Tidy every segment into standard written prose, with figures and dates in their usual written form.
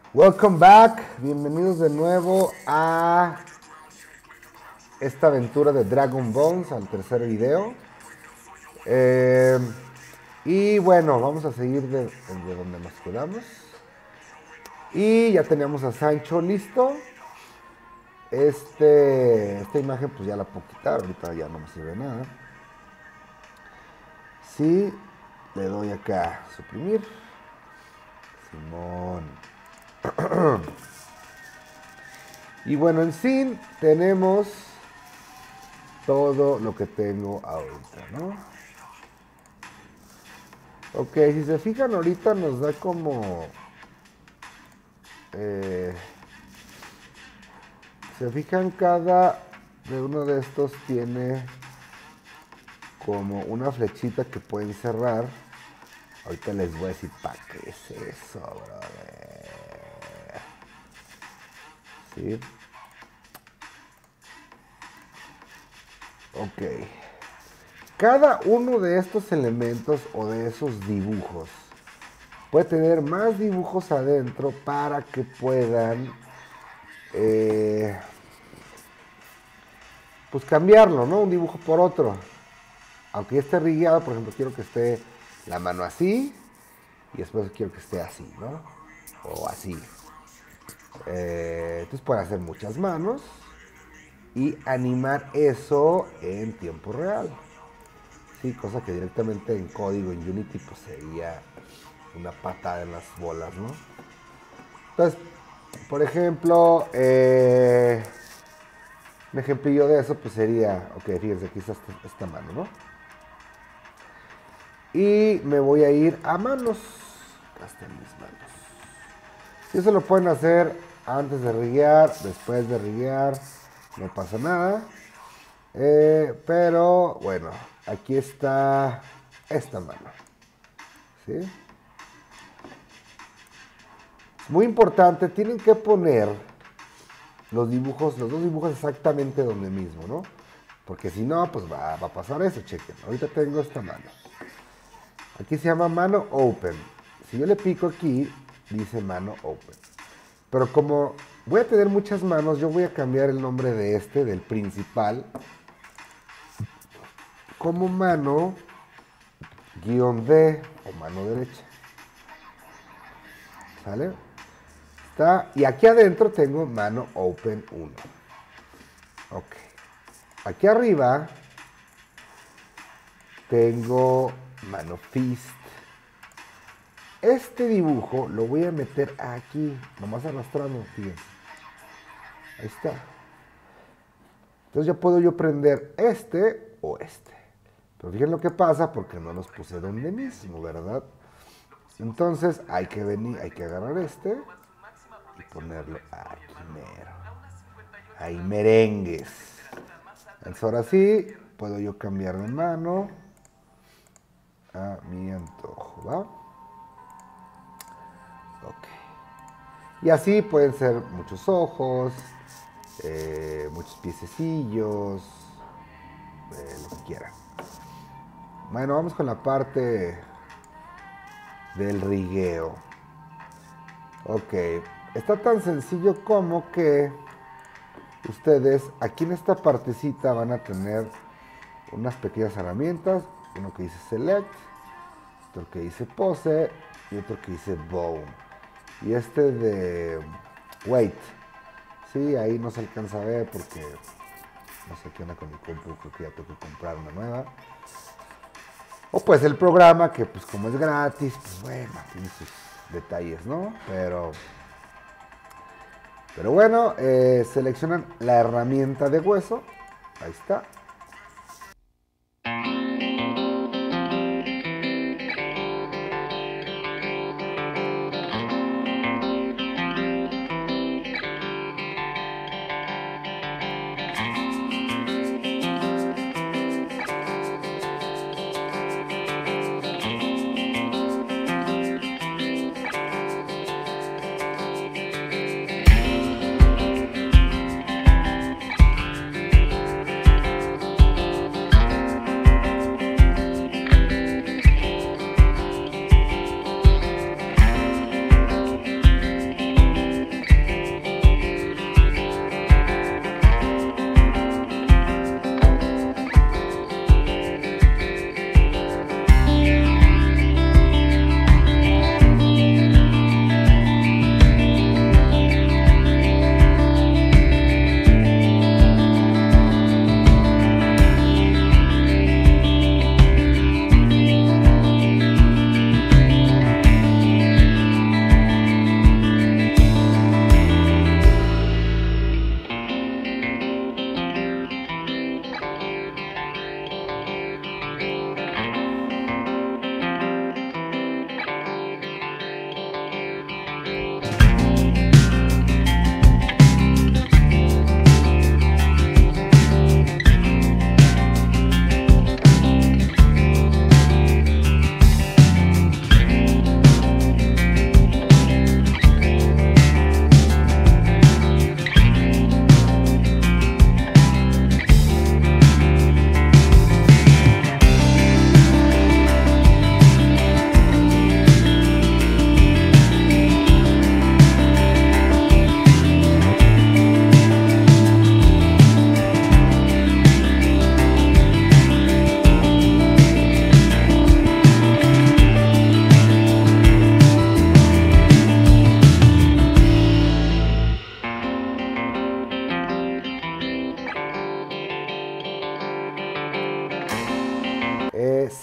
Welcome back, bienvenidos de nuevo a esta aventura de Dragon Bones, al tercer video. Y bueno, vamos a seguir de donde nos quedamos. Y ya teníamos a Sancho listo. Esta imagen pues ya la puedo quitar, ahorita ya no me sirve nada. Sí, le doy acá, suprimir. Simón. Y bueno, en sí tenemos todo lo que tengo ahorita, ¿no? Ok, si se fijan ahorita nos da como... se fijan, cada de uno de estos tiene como una flechita que pueden cerrar. Ahorita les voy a decir para qué es eso, brother. ¿Sí? Ok. Cada uno de estos elementos o de esos dibujos puede tener más dibujos adentro para que puedan pues cambiarlo, ¿no? Un dibujo por otro. Aunque ya esté rigueado, por ejemplo, quiero que esté la mano así y después quiero que esté así, ¿no? O así. Entonces pueden hacer muchas manos y animar eso en tiempo real. Sí, cosa que directamente en código, en Unity, pues sería una patada en las bolas, ¿no? Entonces, por ejemplo, un ejemplillo de eso pues sería, ok, fíjense, aquí está esta mano, ¿no? Y me voy a ir a manos. Acá están mis manos. Y eso lo pueden hacer antes de riguear, después de riguear, no pasa nada. Pero bueno, aquí está esta mano. ¿Sí? Es muy importante, tienen que poner los dibujos, los dos dibujos exactamente donde mismo, ¿no? Porque si no, pues va a pasar eso, chequen. Ahorita tengo esta mano. Aquí se llama mano open. Si yo le pico aquí, dice mano open. Pero como voy a tener muchas manos, yo voy a cambiar el nombre de del principal, como mano -D o mano derecha. ¿Sale? Está, y aquí adentro tengo mano open 1. Ok. Aquí arriba tengo mano fist. Este dibujo lo voy a meter aquí, nomás arrastrando, fíjense. Ahí está. Entonces ya puedo yo prender este o este. Pero fíjense lo que pasa porque no los puse donde mismo, ¿verdad? Entonces hay que venir, hay que agarrar este y ponerlo aquí mero. Ahí merengues. Entonces ahora sí, puedo yo cambiar de mano a mi antojo, ¿va? Ok. Y así pueden ser muchos ojos, muchos piececillos, lo que quieran. Bueno, vamos con la parte del rigueo. Ok, está tan sencillo como que ustedes aquí en esta partecita van a tener unas pequeñas herramientas. Uno que dice select, otro que dice pose y otro que dice bow. Y este de weight, sí, ahí no se alcanza a ver porque no sé qué onda con mi compu, creo que ya tengo que comprar una nueva. O pues el programa que pues como es gratis, pues bueno, tiene sus detalles, ¿no? Pero bueno, seleccionan la herramienta de hueso, ahí está.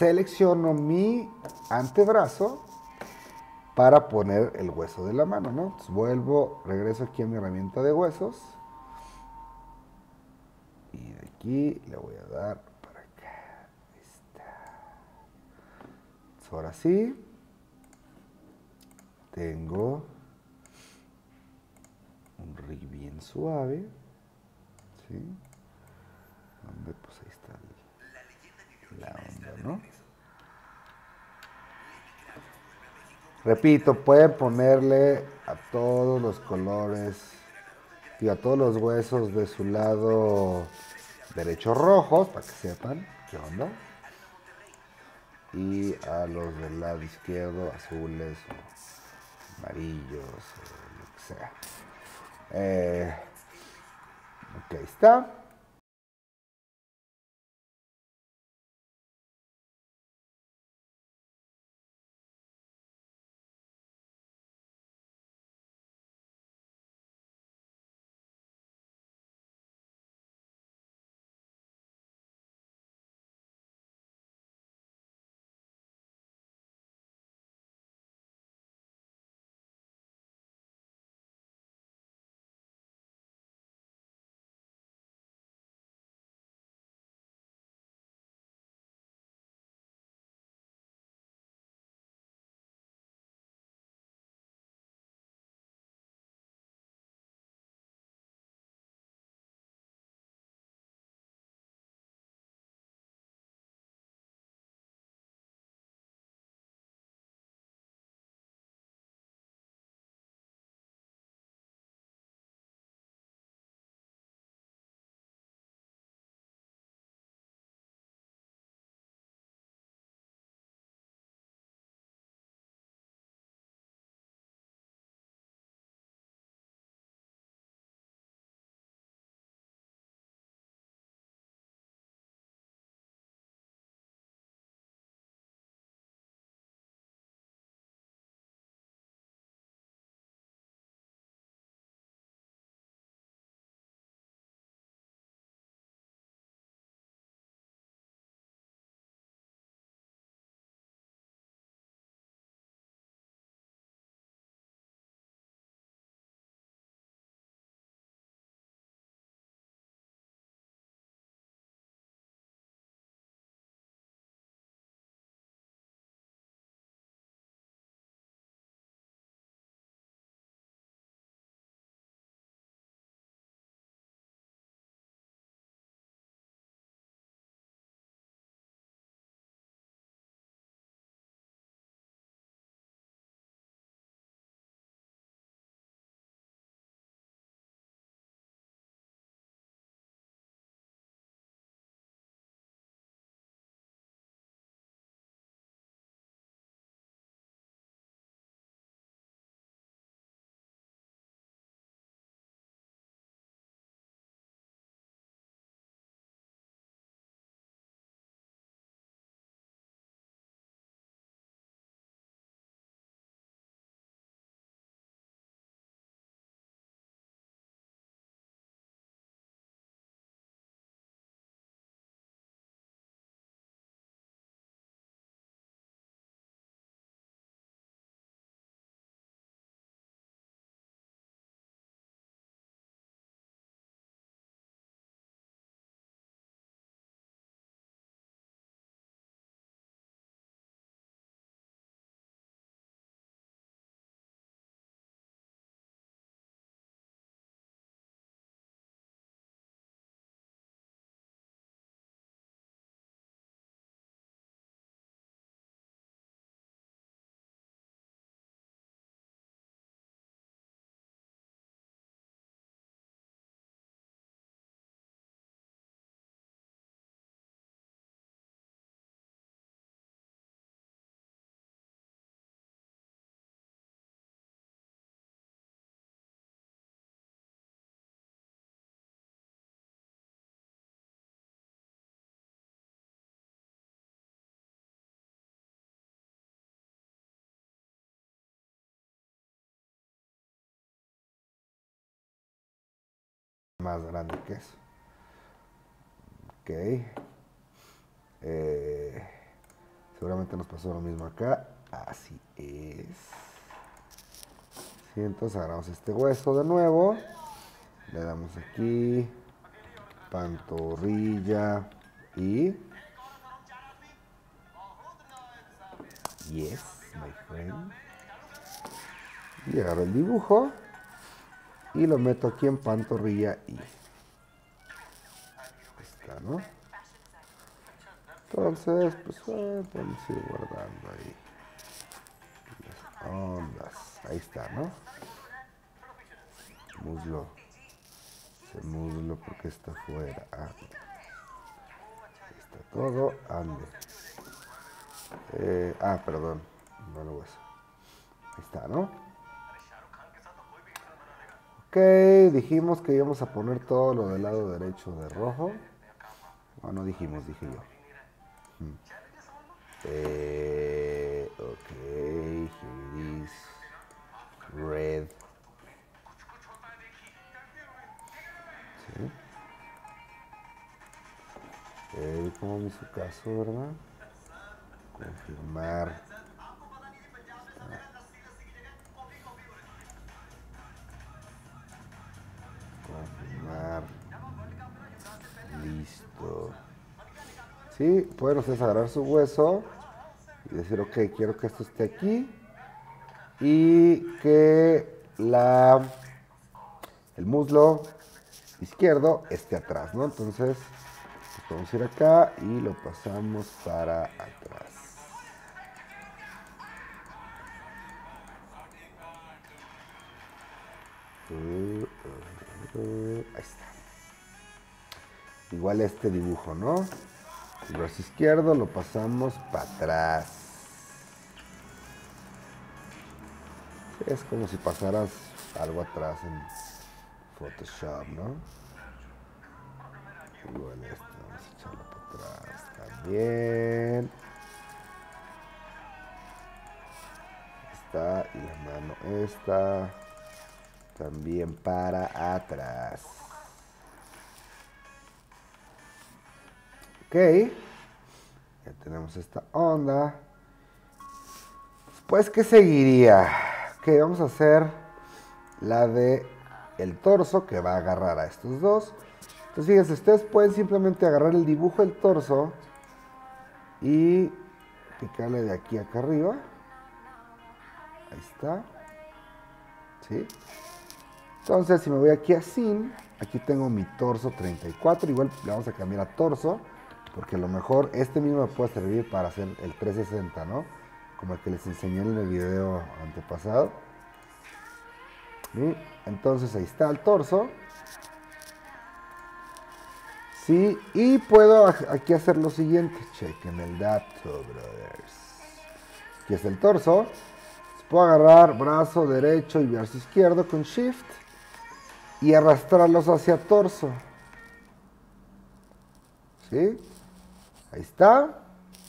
selecciono mi antebrazo para poner el hueso de la mano, ¿no? Entonces regreso aquí a mi herramienta de huesos. Y de aquí le voy a dar para acá. Ahí está. Entonces, ahora sí. Tengo un rig bien suave. ¿Sí? Donde pues ahí está la onda, ¿no? Repito, pueden ponerle a todos los colores y a todos los huesos de su lado derecho rojos, para que sepan qué onda. Y a los del lado izquierdo azules o amarillos o lo que sea. Ok, ahí está. Más grande que eso. Ok. Eh, Seguramente nos pasó lo mismo acá. Así es. Sí, entonces agarramos este hueso de nuevo. Le damos aquí. Pantorrilla. Y... Yes, my friend. Y agarro el dibujo. Y lo meto aquí en pantorrilla y... Está, ¿no? Entonces, pues podemos ir guardando ahí las ondas. Ahí está, ¿no? Muslo. Ese muslo porque está afuera. Ah, ahí está todo. Ande. Perdón. No lo hueso. Ahí está, ¿no? Ok, dijimos que íbamos a poner todo lo del lado derecho de rojo. No dijimos, dije yo. Ok, here it is. Red. ¿Sí? ¿Cómo me hizo caso, verdad? Confirmar. Confirmar. Listo. Sí, pueden ustedes agarrar su hueso y decir, ok, quiero que esto esté aquí y que el muslo izquierdo esté atrás, ¿no? Entonces, podemos ir acá y lo pasamos para atrás. Ahí está. Igual este dibujo, ¿no? El brazo izquierdo lo pasamos para atrás. Es como si pasaras algo atrás en Photoshop, ¿no? Igual este, vamos a echarlo para atrás también. Está, y la mano esta también para atrás. Ok, ya tenemos esta onda. Pues, ¿qué seguiría? Ok, vamos a hacer la de el torso que va a agarrar a estos dos. Entonces, fíjense, ustedes pueden simplemente agarrar el dibujo del torso y picarle de aquí acá arriba. Ahí está. ¿Sí? Entonces, si me voy aquí a Scene, aquí tengo mi torso 34. Igual le vamos a cambiar a torso, porque a lo mejor este mismo me puede servir para hacer el 360, ¿no? Como el que les enseñé en el video antepasado. ¿Sí? Entonces ahí está el torso. Sí, y puedo aquí hacer lo siguiente. Chequen el dato, brothers. Aquí está el torso. Puedo agarrar brazo derecho y brazo izquierdo con Shift y arrastrarlos hacia torso. ¿Sí? Ahí está.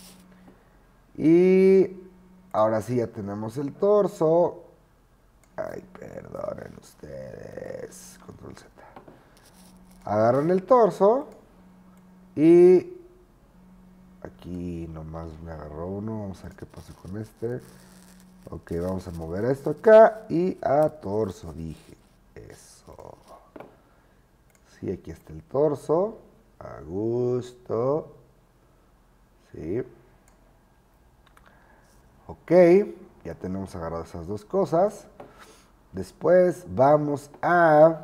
Y ahora sí ya tenemos el torso. Ay, perdonen ustedes. Control Z. Agarran el torso. Y aquí nomás me agarró uno. Vamos a ver qué pasa con este. Ok, vamos a mover esto acá. Y a torso, dije. Eso. Sí, aquí está el torso. A gusto. Sí. Ok, ya tenemos agarrado esas dos cosas. Después vamos a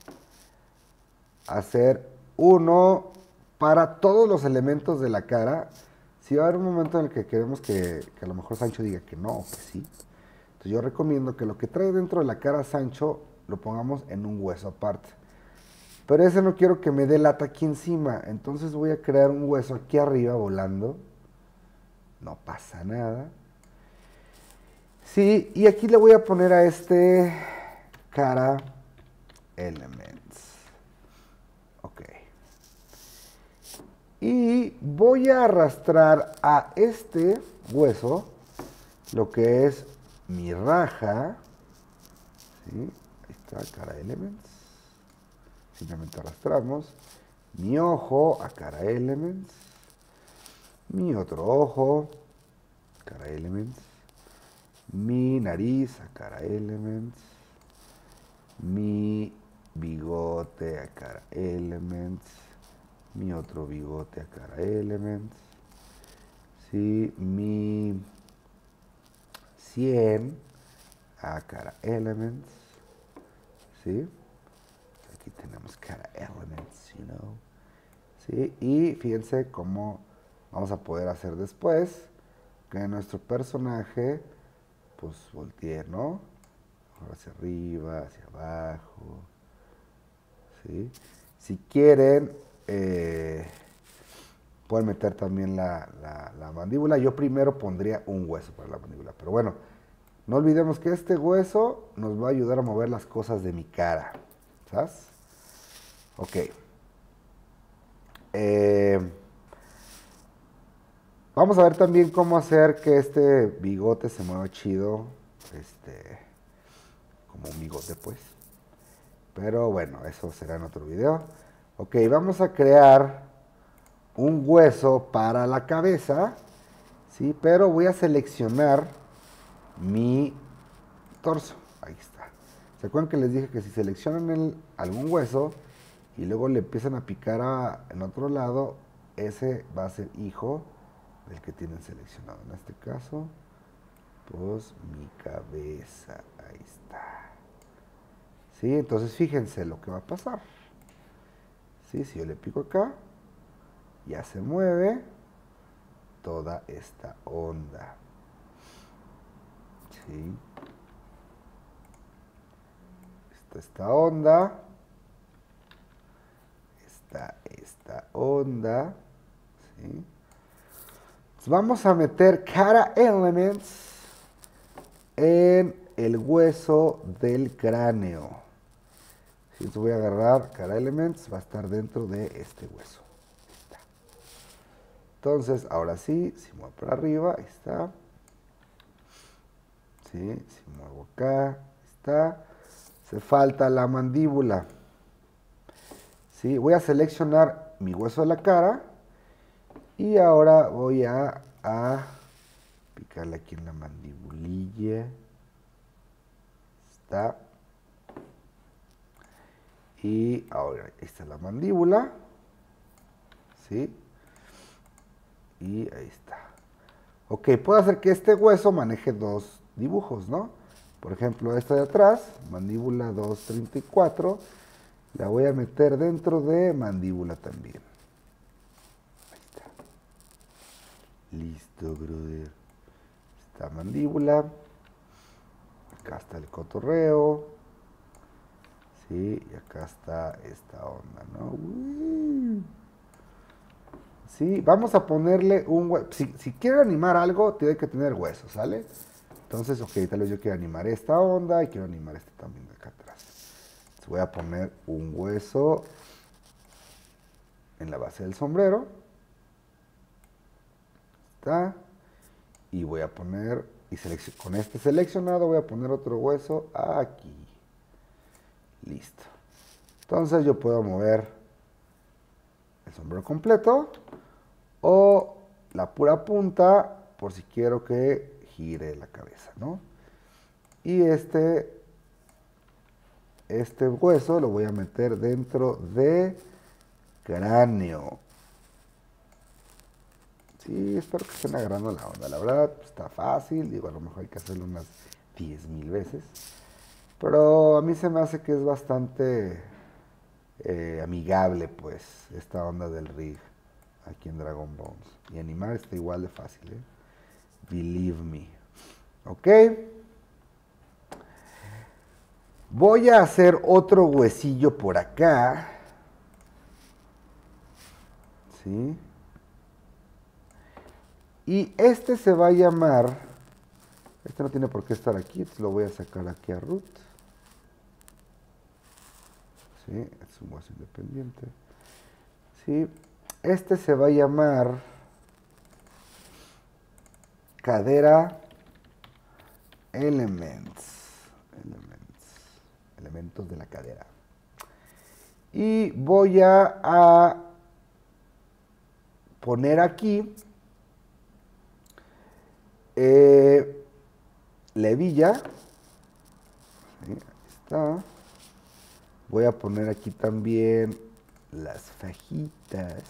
hacer uno para todos los elementos de la cara. Si va a haber un momento en el que queremos que a lo mejor Sancho diga que no, pues sí. Entonces yo recomiendo que lo que trae dentro de la cara Sancho lo pongamos en un hueso aparte. Pero ese no quiero que me dé lata aquí encima. Entonces voy a crear un hueso aquí arriba volando. No pasa nada. Sí, y aquí le voy a poner a este cara elements. Ok. Y voy a arrastrar a este hueso lo que es mi raja. ¿Sí? Ahí está, cara elements. Simplemente arrastramos. Mi ojo a cara elements. Mi otro ojo. cara elements. Mi nariz a cara elements. Mi bigote a cara elements. Mi otro bigote a cara elements. Sí, mi 100 a cara elements. ¿Sí? Aquí tenemos cara elements, you know. ¿Sí? Y fíjense cómo vamos a poder hacer después que nuestro personaje pues voltee, ¿no? Hacia arriba, hacia abajo. ¿Sí? Si quieren, pueden meter también la mandíbula. Yo primero pondría un hueso para la mandíbula. Pero bueno, no olvidemos que este hueso nos va a ayudar a mover las cosas de mi cara. ¿Sabes? Ok. Vamos a ver también cómo hacer que este bigote se mueva chido. Como un bigote, pues. Pero bueno, eso será en otro video. Ok, vamos a crear un hueso para la cabeza. ¿Sí? Pero voy a seleccionar mi torso. Ahí está. ¿Se acuerdan que les dije que si seleccionan algún hueso y luego le empiezan a picar en otro lado, ese va a ser hijo del que tienen seleccionado? En este caso, pues mi cabeza. Ahí está. ¿Sí? Entonces fíjense lo que va a pasar. ¿Sí? Si yo le pico acá, ya se mueve toda esta onda. ¿Sí? Esta onda. Esta onda. ¿Sí? Entonces vamos a meter cara elements en el hueso del cráneo. Si entonces voy a agarrar cara elements, va a estar dentro de este hueso. Ahí está. Entonces, ahora sí, si muevo para arriba, ahí está. ¿Sí? Si muevo acá, ahí está. Se falta la mandíbula. ¿Sí? Voy a seleccionar mi hueso de la cara y ahora voy a picarle aquí en la mandibulilla. Está. Y ahora esta es la mandíbula. ¿Sí? Y ahí está. Ok, puedo hacer que este hueso maneje dos dibujos, ¿no? Por ejemplo, esta de atrás, mandíbula 234, la voy a meter dentro de mandíbula también. Ahí está. Listo, brother. Esta mandíbula. Acá está el cotorreo. Sí, y acá está esta onda, ¿no? Sí, vamos a ponerle un hueso. Si quiero animar algo, tiene que tener hueso, ¿sale? Entonces, ok, tal vez yo quiero animar esta onda y quiero animar este también de acá atrás. Entonces voy a poner un hueso en la base del sombrero. Está. Y voy a poner, con este seleccionado voy a poner otro hueso aquí. Listo. Entonces yo puedo mover el sombrero completo o la pura punta por si quiero que gire la cabeza, ¿no? Y este hueso lo voy a meter dentro de cráneo. Sí, espero que estén agarrando la onda. La verdad, está fácil. Digo, a lo mejor hay que hacerlo unas 10,000 veces. Pero a mí se me hace que es bastante amigable, pues, esta onda del rig aquí en Dragon Bones. Y animar está igual de fácil, ¿eh? Believe me. Ok. Voy a hacer otro huesillo por acá. ¿Sí? Y este se va a llamar... Este no tiene por qué estar aquí. Lo voy a sacar aquí a root. ¿Sí? Es un hueso independiente. ¿Sí? Este se va a llamar cadera elements. Elementos de la cadera. Y voy a poner aquí La hebilla. Sí, ahí está. Voy a poner aquí también las fajitas.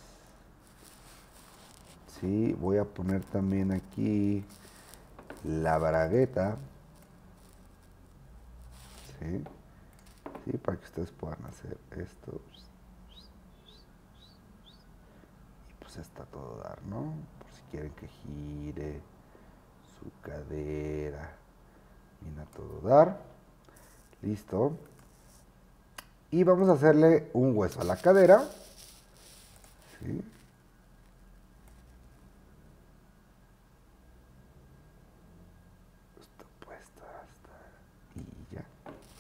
Sí, voy a poner también aquí la bragueta. Sí, sí, para que ustedes puedan hacer esto. Y pues está todo dar, ¿no? Por si quieren que gire su cadera. Bien a todo dar. Listo. Y vamos a hacerle un hueso a la cadera. ¿Sí? Esto puesto hasta... Y ya.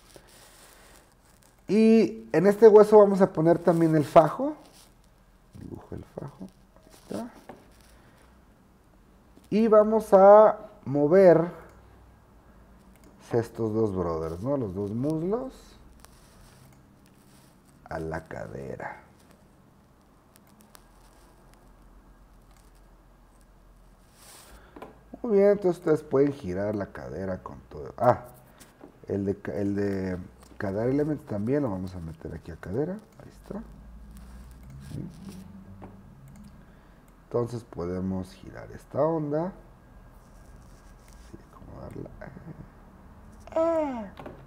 Y en este hueso vamos a poner también el fajo. Dibujo el fajo. Ahí está. Y vamos a mover estos dos brothers, ¿no? Los dos muslos a la cadera. Muy bien, entonces ustedes pueden girar la cadera con todo. Ah, el de Cadera Element también lo vamos a meter aquí a cadera. Ahí está. ¿Sí? Entonces podemos girar esta onda. Sí, acomodarla.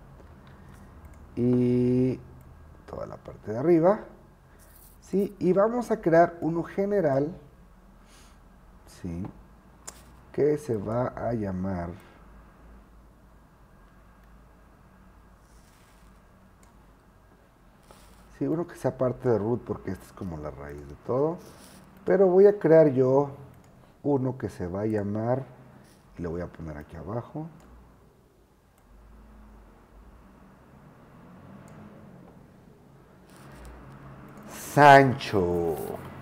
Y toda la parte de arriba. Sí, y vamos a crear uno general. Sí. Que se va a llamar sí, uno que sea parte de root porque esta es como la raíz de todo, pero voy a crear yo uno que se va a llamar y lo voy a poner aquí abajo. Sancho.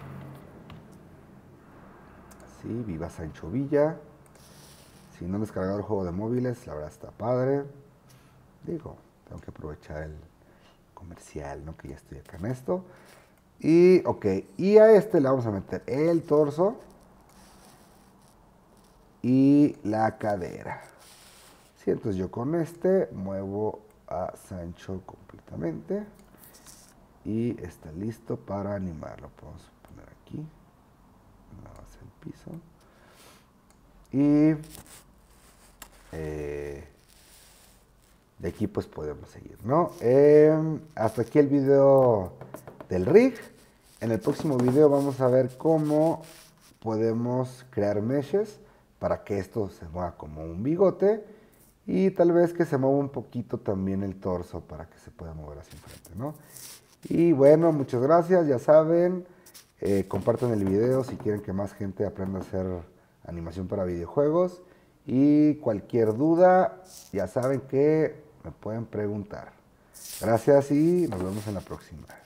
Sí, viva Sancho Villa. Si no han descargado el juego de móviles, la verdad está padre. Digo, tengo que aprovechar el comercial, ¿no? Que ya estoy acá en esto. Y, ok, y a este le vamos a meter el torso y la cadera. Sí, entonces yo con este muevo a Sancho completamente. Y está listo para animarlo. Podemos poner aquí. Nada más el piso. Y de aquí pues podemos seguir, ¿no? Hasta aquí el video del rig. En el próximo video vamos a ver cómo podemos crear meshes para que esto se mueva como un bigote y tal vez que se mueva un poquito también el torso para que se pueda mover hacia enfrente, ¿no? Y bueno, muchas gracias, ya saben, compartan el video si quieren que más gente aprenda a hacer animación para videojuegos y cualquier duda, ya saben que me pueden preguntar. Gracias y nos vemos en la próxima.